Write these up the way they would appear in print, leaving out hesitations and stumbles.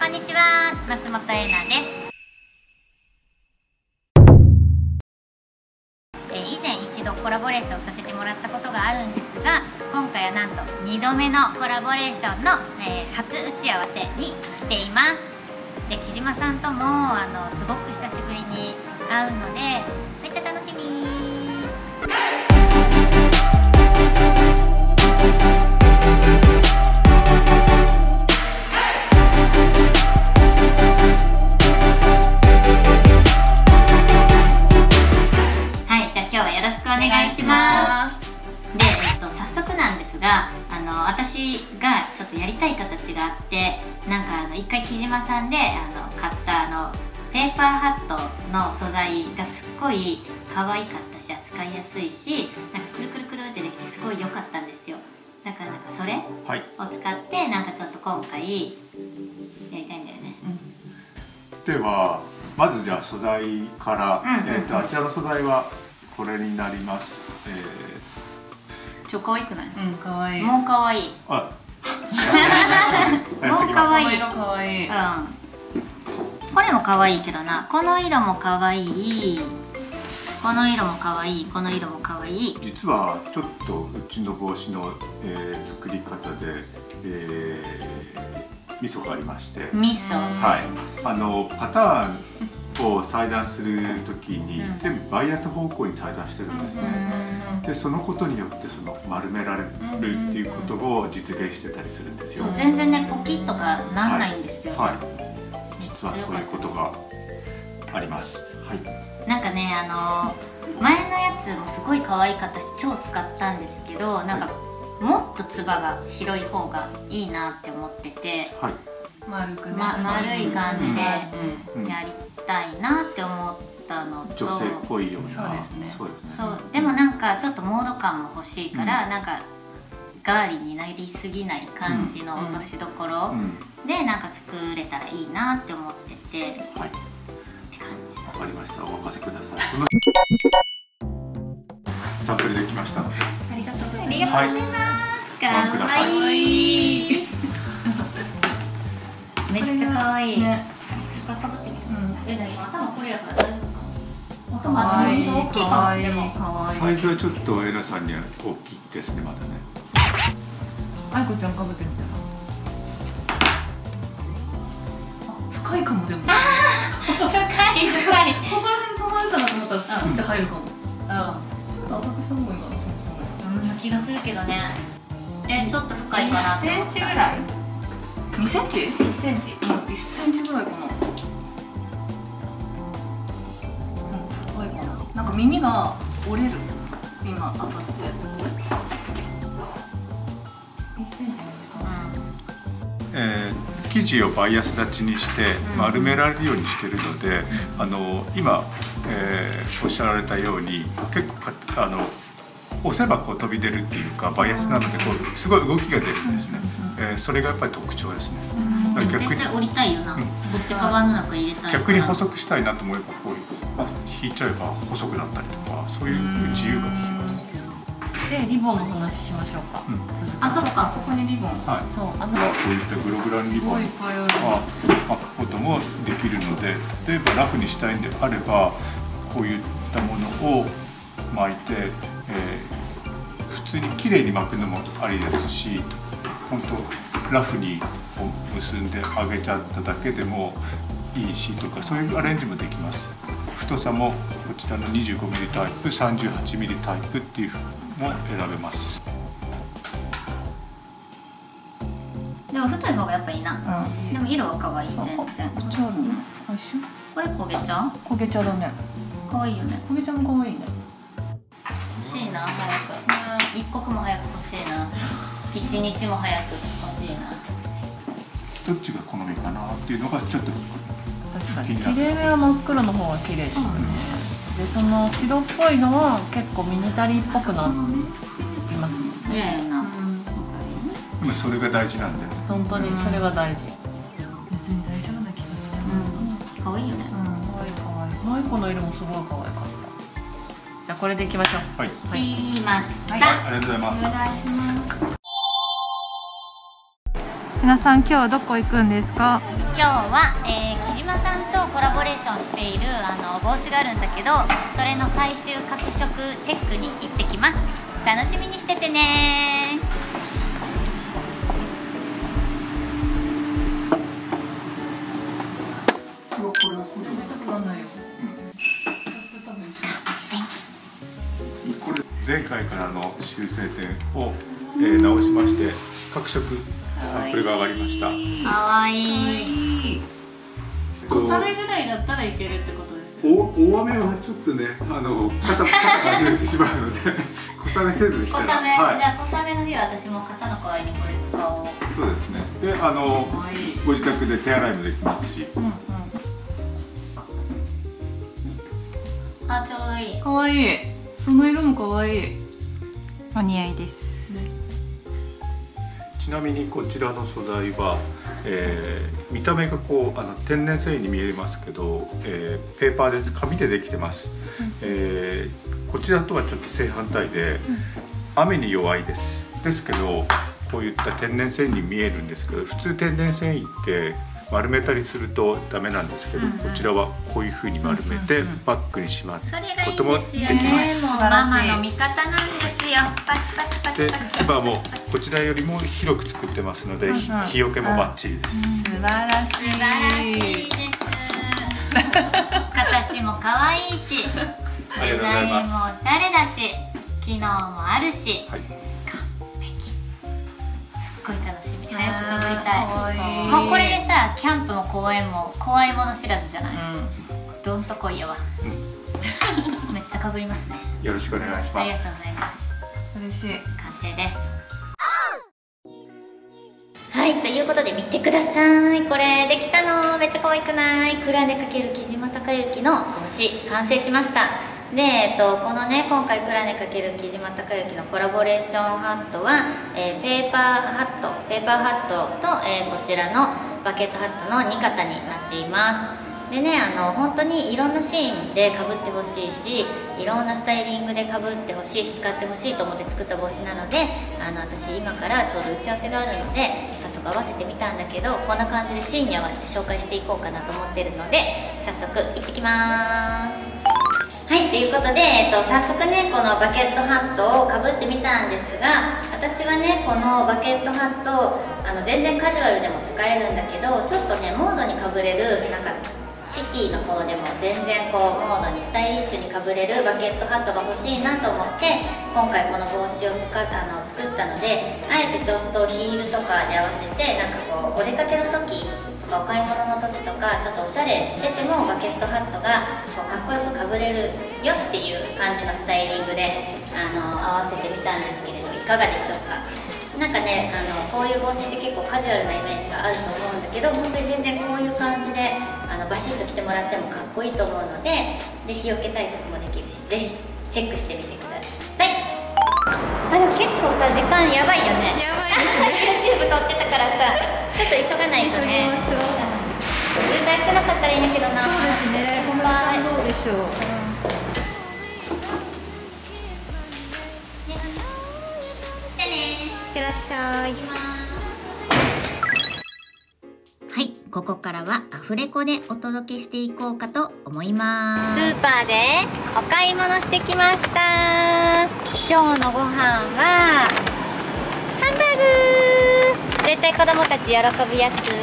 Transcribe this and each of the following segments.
こんにちは、松本恵奈です。以前一度コラボレーションさせてもらったことがあるんですが、今回はなんと2度目のコラボレーションの、初打ち合わせに来ています。で、木島さんともすごく久しぶりに会うのでめっちゃ楽しみ。今日はよろしくお願いします。で、早速なんですが、私がちょっとやりたい形があって、なんか一回木島さんで買ったペーパーハットの素材がすっごい可愛かったし、扱いやすいし、なんかくるくるくるってできてすごい良かったんですよ。だからなんかそれを使って、なんかちょっと今回やりたいんだよね。 ではまずじゃあ素材から、あちらの素材はこれになります。 超可愛くない？ うん、可愛い。 もう可愛い。 あ、 もう可愛い。 色可愛い。 うん。これも可愛いけどな。この色も可愛い。この色も可愛い。この色も可愛い。実はちょっとうちの帽子の、作り方で、ミソがありまして。 ミソ。 はい。パターンを裁断するときに全部バイアス方向に裁断してるんですね。でそのことによって丸められるっていうことを実現してたりするんですよ。 全然ねポキッとかなんないんですよ。 はい。実はそういうことがあります。はい。 なんかね前のやつもすごい可愛かったし超使ったんですけど、なんかもっとつばが広い方がいいなって思ってて。はい。 丸くね、 丸い感じでやりたいなって思ったのと、 女性っぽいような。 そうですね。 そう、でもなんかちょっとモード感も欲しいから、なんかガーリーになりすぎない感じの落としどころでなんか作れたらいいなって思ってて、はい、って感じ。 わかりました。お任せください。サンプルできましたので。 ありがとうございます。かわいい。めっちゃ可愛い。下かぶってみる。でも頭これやから大丈夫か。頭大きいかも。でもサイズはちょっとエラさんには大きいですね、まだね。 愛子ちゃんかぶってみたら。深いかもでも。 深い。ここら辺止まるかなと思ったらスッて入るかも。ちょっと浅くした方がいいかな、そんな気がするけどね。ちょっと深いかな。 1センチぐらい。2センチ？1センチ。1センチぐらいかな。深いかな。なんか耳が折れる。今当たって。1センチかな。生地をバイアス立ちにして丸められるようにしてるので、今、おっしゃられたように結構押せばこう飛び出るっていうか、バイアスなのでこうすごい動きが出るんですね。それがやっぱり特徴ですね。 絶対折りたいよな。折ってカバンの中入れたい。 逆に細くしたいなと思えばこう引いちゃえば細くなったりとか、そういう自由が利きます。 でリボンの話しましょうか。 あ、そっか。ここにリボン。 はい。そう。 こういったグログランリボンを巻くこともできるので、例えばラフにしたいんであればこういったものを巻いて、普通に綺麗に巻くのもありですし、本当ラフに結んであげちゃっただけでもいいしとか、そういうアレンジもできます。太さもこちらの 25mm タイプ、38mm タイプっていうのも選べます。 でも太い方がやっぱいいな。でも色は可愛い。全然。これ焦げ茶？ 焦げ茶だね。 可愛いよね。 焦げ茶も可愛いね。 欲しいな、早く。一刻も早く欲しいな。一日も早く欲しいな。 どっちが好みかなっていうのがちょっと気になる。切れ目は真っ黒の方が綺麗ですよね。でその白っぽいのは結構ミニタリーっぽくなっていますもんね。 でもそれが大事なんで。 本当にそれが大事。 別に大丈夫な気がする。可愛いよね。 可愛い可愛い。マイコの色もすごい可愛かった。じゃあこれでいきましょう。 はい。決まった。 ありがとうございます。 お願いします。 皆さん今日はどこ行くんですか？ 今日は、木島さんとコラボレーションしている帽子があるんだけど、それの最終各色チェックに行ってきます。楽しみにしててね。 これ前回からの修正点を、直しまして各色サンプルが上がりました。 かわいい。 小雨ぐらいだったらいけるってことですよ。 大雨はちょっとね、肩が外れてしまうので小雨程度でしたら。 小雨、はい、じゃあ小雨の日は私も傘の代わりにこれ使おう。 そうですね。で、ご自宅で手洗いもできますし。 うんうん。あ、ちょうどいい。 かわいい。その色もかわいい。お似合いです。 ちなみにこちらの素材は、見た目がこう天然繊維に見えますけど、ペーパーです。紙でできてます。こちらとはちょっと正反対で、雨に弱いです。ですけどこういった天然繊維に見えるんですけど、普通天然繊維って丸めたりするとダメなんですけど、こちらはこういう風に丸めてバッグにしまうこともできます。 もうママの味方なんですよ。パチパチパチで、 パチ。 つばもこちらよりも広く作ってますので、日よけもバッチリです。 素晴らしい。 素晴らしいです。形も可愛いし、デザインもおしゃれだし、機能もあるし、 はい、 完璧。すっごい楽しみ。早くかぶりたい。 いもうこれでさ、キャンプも公園も怖いもの知らずじゃない。どんとこいやわ。めっちゃかぶりますね。 よろしくお願いします。 ありがとうございます。 嬉しい。 完成です。はい、ということで見てください。これできたの。めっちゃ可愛くない？クラネ×木島隆之の帽子完成しました。で、このね、今回クラネ×木島隆之のコラボレーションハットは、ペーパーハットと、こちらのバケットハットの2型になっています。でね、本当にいろんなシーンでかぶってほしいし、いろんなスタイリングでかぶってほしいし、使ってほしいと思って作った帽子なので、私今からちょうど打ち合わせがあるので早速合わせてみたんだけど、こんな感じでシーンに合わせて紹介していこうかなと思ってるので、早速行ってきます。はい、ということで、早速ね、このバケットハットをかぶってみたんですが、私はね、このバケットハット全然カジュアルでも使えるんだけど、ちょっとねモードにかぶれる、なんかシティの方でも全然こうモードにスタイリッシュにかぶれるバケットハットが欲しいなと思って、今回この帽子を作ったので、あえてちょっとヒールとかで合わせて、なんかこうお出かけの時とかお買い物の時とかちょっとおしゃれしててもバケットハットがこうかっこよくかぶれるよっていう感じのスタイリングで合わせてみたんですけれど、いかがでしょうか。なんかね、こういう帽子って結構カジュアルなイメージがあると思うんだけど、本当に全然こういう感じでバシッと着てもらってもかっこいいと思うので、日よけ対策もできるし、ぜひチェックしてみてください。でも結構さ、時間やばいよね。やばいですね。YouTube 撮ってたからさ、ちょっと急がないとね。渋滞してなかったらいいんだけどな。 そうですね。この時間どうでしょう。いってらっしゃい。 はい、ここからはアフレコでお届けしていこうかと思います。スーパーでお買い物してきました。今日のご飯はハンバーグ。絶対子供たち喜ぶやつ。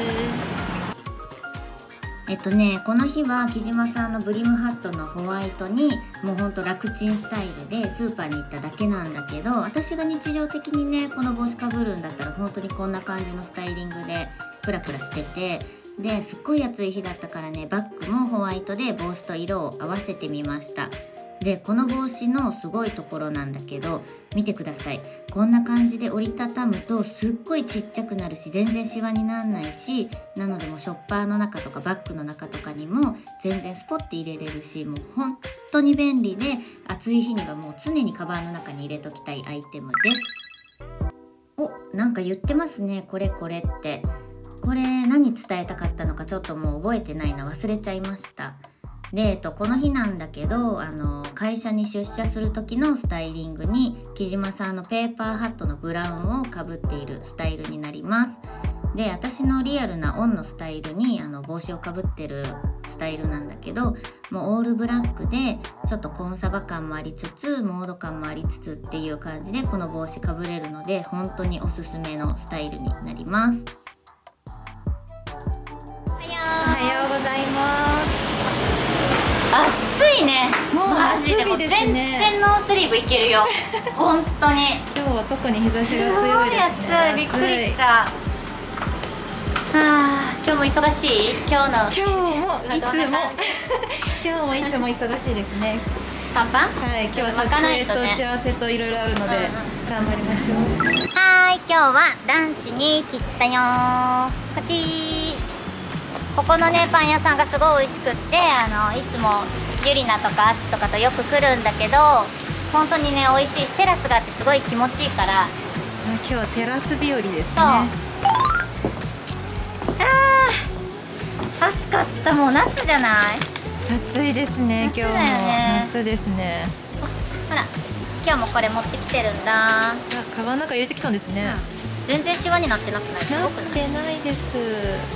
この日は木島さんのブリムハットのホワイトにもうほんと楽ちんスタイルでスーパーに行っただけなんだけど、私が日常的にねこの帽子かぶるんだったら本当にこんな感じのスタイリングでプラプラしてて、ですっごい暑い日だったからね、バッグもホワイトで帽子と色を合わせてみました。でこの帽子のすごいところなんだけど、見てください。こんな感じで折りたたむとすっごいちっちゃくなるし、全然シワにならないし、なのでもうショッパーの中とかバッグの中とかにも全然スポッて入れれるし、もう本当に便利で、暑い日にはもう常にカバンの中に入れときたいアイテムです。お、なんか言ってますね、これこれって。これ何伝えたかったのかちょっともう覚えてないな、忘れちゃいました。で、この日なんだけど、会社に出社する時のスタイリングに木島さんのペーパーハットのブラウンをかぶっているスタイルになります。 で私のリアルなオンのスタイルに帽子をかぶってるスタイルなんだけど、もうオールブラックでちょっとコンサバ感もありつつモード感もありつつっていう感じでこの帽子かぶれるので本当におすすめのスタイルになります。 おはようございます。 暑いね。 もうマジでもう全然ノースリーブいけるよ。本当に。 今日は特に日差しが強いですね。 暑い、びっくりしちゃう。今日も忙しい？今日もいつも忙しいですね。パンパン？はい、今日は撮影と打ち合わせといろいろあるので頑張りましょう。 今日はランチに来たよー。こっちここのねパン屋さんがすごい美味しくって、いつもゆりなとかあっちとかとよく来るんだけど、本当にね美味しいし、テラスがあってすごい気持ちいいから。 今日はテラス日和ですね。 そう暑かった。もう夏じゃない？ 暑いですね。今日も夏ですね。 ほら今日もこれ持ってきてるんだ。 カバンの中入れてきたんですね。 全然シワになってなくない？すごくない？ なってないです。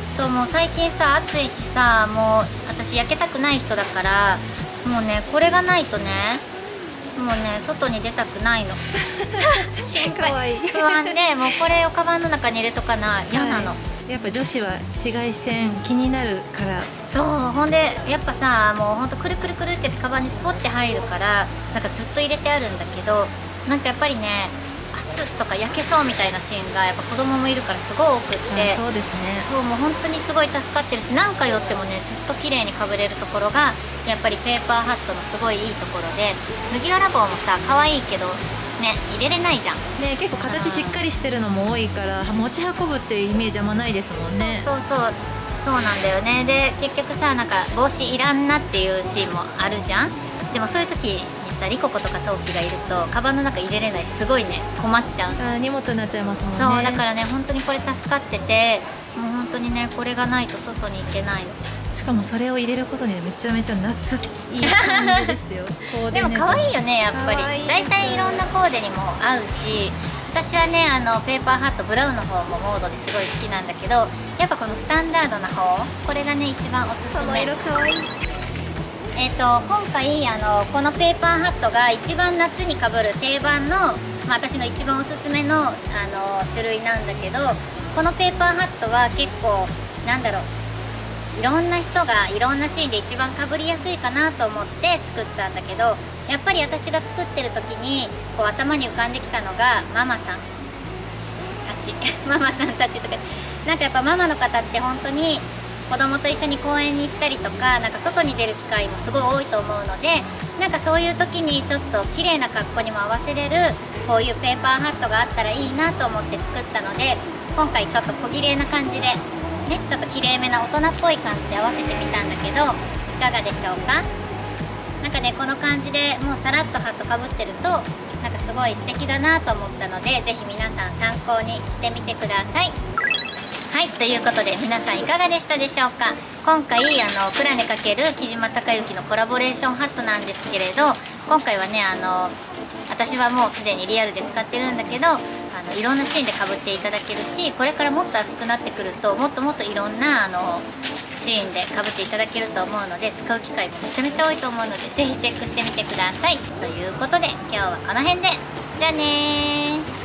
そう、もう最近さ暑いしさ、もう私焼けたくない人だから、もうねこれがないとね、もうね外に出たくないの。心配不安で、もうこれをカバンの中に入れとかな嫌なの。 やっぱ女子は紫外線気になるから。 そう、ほんでやっぱさ、もうほんとくるくるくるってカバンにスポッて入るから、なんかずっと入れてあるんだけど、なんかやっぱりね暑とか焼けそうみたいなシーンがやっぱ子供もいるからすごい多くって、 そうですね。 そう、もう本当にすごい助かってるし、何回寄ってもねずっと綺麗にかぶれるところがやっぱりペーパーハットのすごいいいところで、麦わら帽もさ可愛いけどね入れれないじゃん。 ね、結構形しっかりしてるのも多いから持ち運ぶっていうイメージあんまないですもんね。 そうなんだよね。で結局さ、なんか帽子いらんなっていうシーンもあるじゃん。でもそういう時にさ、リココとかトウキがいるとカバンの中入れれないし、すごいね困っちゃう。 荷物になっちゃいますもんね。 そうだからね本当にこれ助かってて、もう本当にねこれがないと外に行けないの。 しかもそれを入れることにめちゃめちゃ夏いい感じですよ。コーデでも可愛いよねやっぱり。だいたいいろんなコーデにも合うし、私はねペーパーハットブラウンの方もモードですごい好きなんだけど、やっぱこのスタンダードな方、これがね一番おすすめ。 その色可愛い。 今回このペーパーハットが一番夏にかぶる定番の、私の一番おすすめの、種類なんだけど、このペーパーハットは結構なんだろう、いろんな人がいろんなシーンで一番かぶりやすいかなと思って作ったんだけど、やっぱり私が作ってる時にこう頭に浮かんできたのがママさんたちママさんたちとか、なんかやっぱママの方って本当に子供と一緒に公園に行ったりとか、なんか外に出る機会もすごい多いと思うので、なんかそういう時にちょっと綺麗な格好にも合わせれるこういうペーパーハットがあったらいいなと思って作ったので、今回ちょっと小綺麗な感じでね、ちょっと綺麗めな大人っぽい感じで合わせてみたんだけど、いかがでしょうか。なんかねこの感じでもうさらっとハットかぶってるとなんかすごい素敵だなと思ったので、ぜひ皆さん参考にしてみてください。はい、ということで皆さんいかがでしたでしょうか。今回プラネ×木島孝之のコラボレーションハットなんですけれど、今回はね私はもうすでにリアルで使ってるんだけど、いろんなシーンでかぶっていただけるし、これからもっと暑くなってくるともっともっといろんなシーンでかぶっていただけると思うので、使う機会もめちゃめちゃ多いと思うので、ぜひチェックしてみてください。ということで今日はこの辺で、じゃあねー。